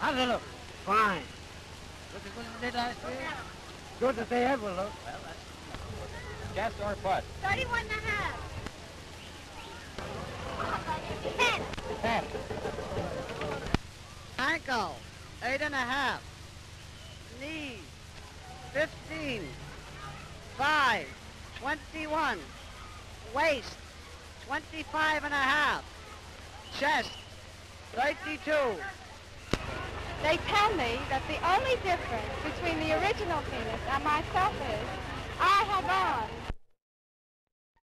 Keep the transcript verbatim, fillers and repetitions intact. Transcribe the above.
How's it look? Fine. Look as good as it did last year? Good as they ever look. Well, that's just or bust. Thirty-one and a half. Ten. Ten. Ankle, eight and a half. Knee, fifteen. Five, twenty-one. Waist, twenty-five and a half. Chest, thirty-two. They tell me that the only difference between the original penis and myself is